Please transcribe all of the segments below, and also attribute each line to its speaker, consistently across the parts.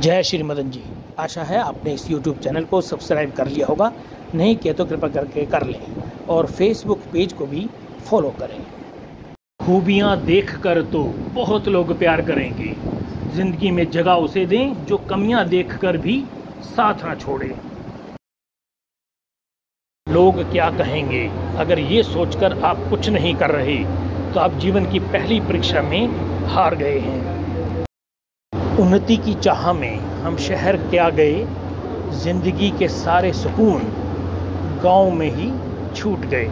Speaker 1: जय श्री मदन जी। आशा है आपने इस YouTube चैनल को सब्सक्राइब कर लिया होगा। नहीं किया तो कृपया करके कर लें और Facebook पेज को भी फॉलो करें। खूबियाँ देखकर तो बहुत लोग प्यार करेंगे, जिंदगी में जगह उसे दें जो कमियां देखकर भी साथ ना छोड़े। लोग क्या कहेंगे अगर ये सोचकर आप कुछ नहीं कर रहे तो आप जीवन की पहली परीक्षा में हार गए हैं। उन्नति की चाह में हम शहर क्या गए, जिंदगी के सारे सुकून गांव में ही छूट गए।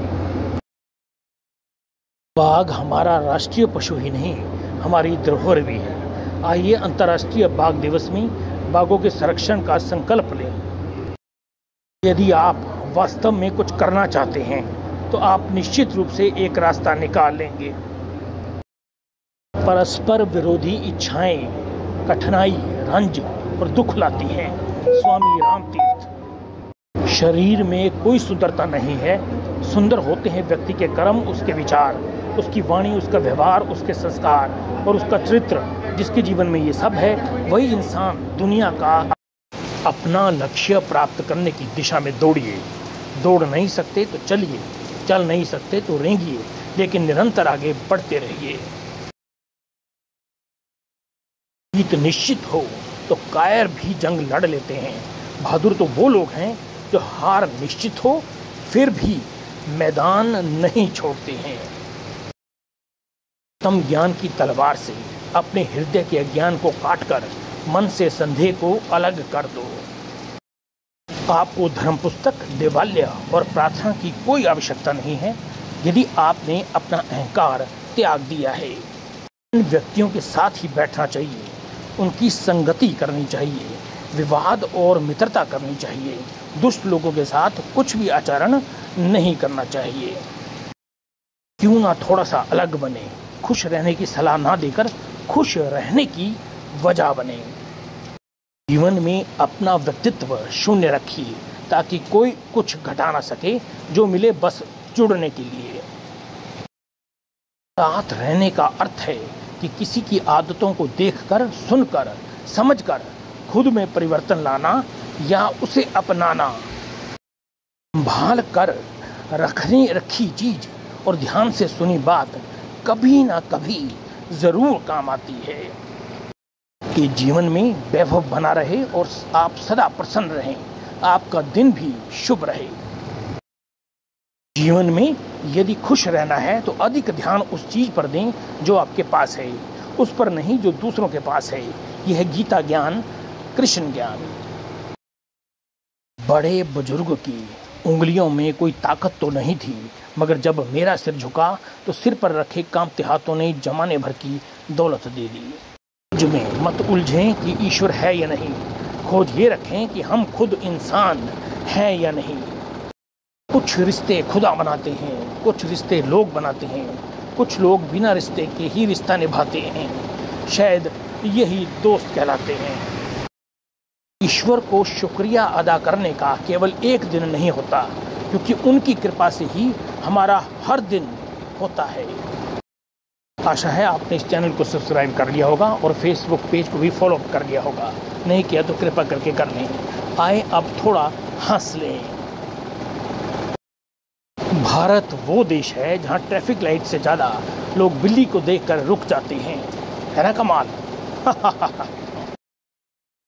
Speaker 1: बाघ हमारा राष्ट्रीय पशु ही नहीं, हमारी धरोहर भी है। आइए अंतर्राष्ट्रीय बाघ दिवस में बाघों के संरक्षण का संकल्प लें। यदि आप वास्तव में कुछ करना चाहते हैं तो आप निश्चित रूप से एक रास्ता निकाल लेंगे। परस्पर विरोधी इच्छाएं कठिनाई, रंज और दुख लाती हैं। स्वामी रामतीर्थ। शरीर में कोई सुंदरता नहीं है, सुंदर होते हैं व्यक्ति के कर्म, उसके विचार, उसकी वाणी, उसका व्यवहार, उसके संस्कार और उसका चरित्र। जिसके जीवन में ये सब है वही इंसान दुनिया का। अपना लक्ष्य प्राप्त करने की दिशा में दौड़िए। दौड़ नहीं सकते तो चलिए, चल नहीं सकते तो रेंगिए, लेकिन निरंतर आगे बढ़ते रहिए। जीत निश्चित हो तो कायर भी जंग लड़ लेते हैं। बहादुर तो वो लोग हैं जो हार निश्चित हो फिर भी मैदान नहीं छोड़ते हैं। उत्तम ज्ञान की तलवार से अपने हृदय के अज्ञान को काटकर मन से संदेह को अलग कर दो। आपको धर्म पुस्तक, देवालय और प्रार्थना की कोई आवश्यकता नहीं है यदि आपने अपना अहंकार त्याग दिया है। इन व्यक्तियों के साथ ही बैठना चाहिए, उनकी संगति करनी चाहिए, विवाद और मित्रता करनी चाहिए। दुष्ट लोगों के साथ कुछ भी आचरण नहीं करना चाहिए। क्यों ना थोड़ा सा अलग बने, खुश रहने की सलाह ना देकर खुश रहने की वजह बने। जीवन में अपना व्यक्तित्व शून्य रखिए ताकि कोई कुछ घटा ना सके, जो मिले बस जुड़ने के लिए। साथ रहने का अर्थ है कि किसी की आदतों को देखकर, सुनकर, समझकर खुद में परिवर्तन लाना या उसे अपनाना। संभाल कर रखी चीज और ध्यान से सुनी बात कभी ना कभी जरूर काम आती है। कि जीवन में वैभव बना रहे और आप सदा प्रसन्न रहें, आपका दिन भी शुभ रहे। जीवन में यदि खुश रहना है तो अधिक ध्यान उस चीज पर दें जो आपके पास है, उस पर नहीं जो दूसरों के पास है। यह है गीता ज्ञान, कृष्ण ज्ञान। बड़े बुजुर्ग की उंगलियों में कोई ताकत तो नहीं थी, मगर जब मेरा सिर झुका तो सिर पर रखे कांपते हाथों ने जमाने भर की दौलत दे दी। खोज में मत उलझें कि ईश्वर है या नहीं, खोज ये रखें कि हम खुद इंसान हैं या नहीं। कुछ रिश्ते खुदा बनाते हैं, कुछ रिश्ते लोग बनाते हैं, कुछ लोग बिना रिश्ते के ही रिश्ता निभाते हैं, शायद यही दोस्त कहलाते हैं। ईश्वर को शुक्रिया अदा करने का केवल एक दिन नहीं होता, क्योंकि उनकी कृपा से ही हमारा हर दिन होता है। आशा है आपने इस चैनल को सब्सक्राइब कर लिया होगा और फेसबुक पेज को भी फॉलो कर लिया होगा। नहीं किया तो कृपया करके कर लें। आए अब थोड़ा हंस लें। भारत वो देश है जहां ट्रैफिक लाइट से ज़्यादा लोग बिल्ली को देखकर रुक जाते हैं। है ना कमाल?